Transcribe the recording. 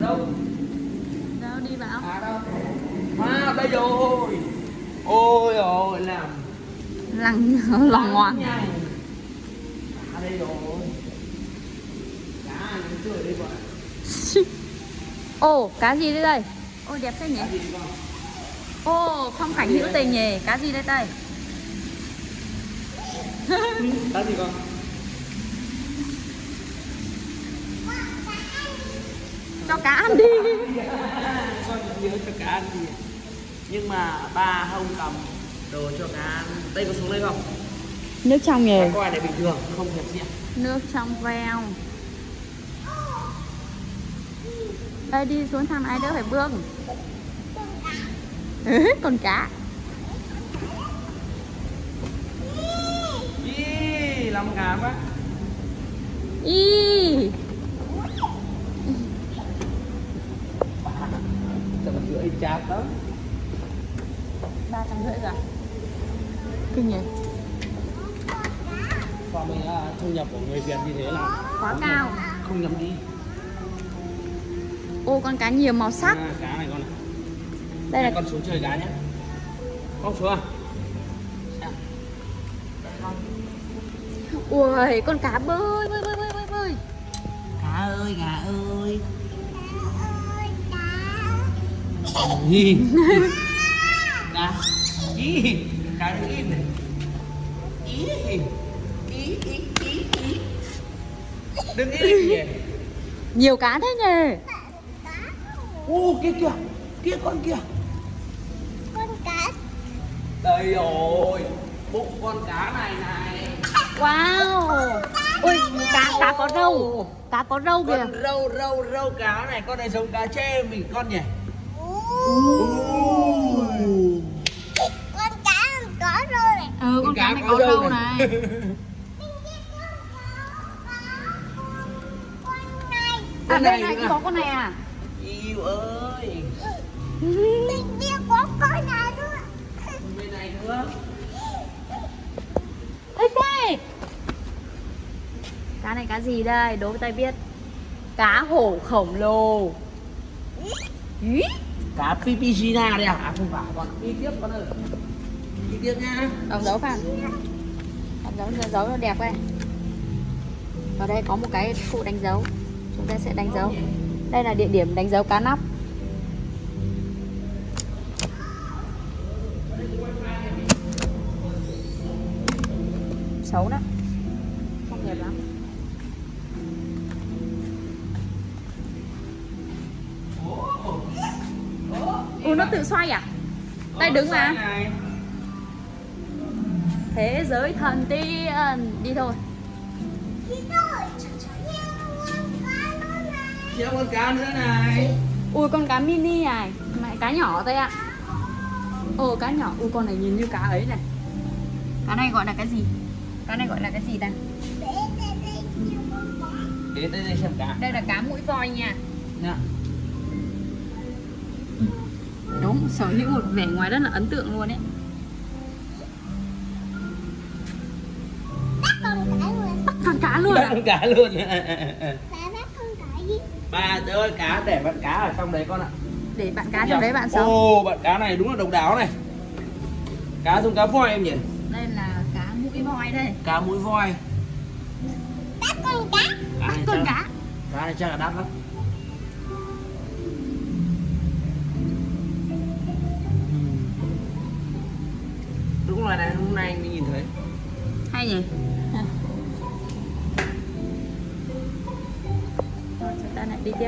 đâu? Đâu đi vào? À đâu? À đây rồi. Ôi ôi làm lòng ngoằng. À đây rồi. Cá nó chơi đây vậy. Ồ, cá gì đây đây? Ôi đẹp thế nhỉ? Cá gì đi con? Ồ, phong cảnh hữu tình nhỉ? Cá gì đây đây? Cá gì con? Cho cá ăn đi. Con nhớ cho cá ăn đi. Nhưng mà ba không cầm đồ cho cá ăn. Đây có xuống đây không? Nước trong nhỉ? Cá coi này bình thường, không hẹp diện. Nước trong veo. Đây đi xuống thang này đỡ phải bước. Con cá. Ý, làm cá quá. Ý. 350 chát đó. 350 rồi. Kinh nhỉ? So với thu nhập của người Việt như thế là Quá cao. không nhầm đi. Ô, con cá nhiều màu sắc. À, cá này con này. Đây là con xuống chơi cá nhé. Con xuống à? ui, con cá bơi bơi bơi bơi bơi bơi. Cá ơi, gà ơi. Ý. Cá. Ý. Cá im này. Ý. Ý. Ý. Ý. Ý. Đừng im nhỉ. Nhiều cá thế nhỉ? Ô kia kìa. Kia con kìa. Con cá. Đây rồi. Bụng con cá này này. Wow. Ui, cá có râu. Cá có râu kìa. Con râu cá này, con này giống cá chê mình con nhỉ. Con cá có râu này. Ừ, con cá này có râu này. À, bên này cũng có con này à? Yêu ơi. Bên kia có con này nữa. Bên này nữa. Ê đây. Cá này cá gì đây? Đố với tay biết. Cá hổ khổng lồ. Ý? Cá pipigina đây à? À không phải con. Đi tiếp con ơi. Đi tiếp nha. Đóng dấu Phan. Đóng dấu đẹp đây. Ở đây có một cái phụ đánh dấu. Chúng ta sẽ đánh dấu. Đây là địa điểm đánh dấu cá nóc. Xấu đó. Không đẹp lắm. Ủa nó tự xoay à? Tay đứng mà. Thế giới thần tiên. Đi thôi. Theo con cá nữa này. Ui con cá mini này. Mẹ cá nhỏ thôi ạ. Ồ cá nhỏ. Ui con này nhìn như cá ấy này. Cá này gọi là cái gì? Cá này gọi là cái gì ta? Đến đây xem cá. Đây là cá mũi voi nha. Nha. Đúng, sở hữu một vẻ ngoài rất là ấn tượng luôn ấy. Bắt con cá luôn. Bắt con cá luôn à? Bắt con cá luôn. Bà bắt con cá gì? Ba ơi cá để bạn cá ở trong đấy con ạ. Để bạn cá trong đấy bạn sống. Ồ bạn cá này đúng là độc đáo này. Cá giống cá voi em nhỉ? Đây là cá mũi voi đây. Cá mũi voi. Bắt con cá. Bắt con cá. Cá này chắc là đắt lắm. Đúng loài này hôm nay anh mới nhìn thấy. Hay nhỉ? Rồi chúng ta lại đi tiếp.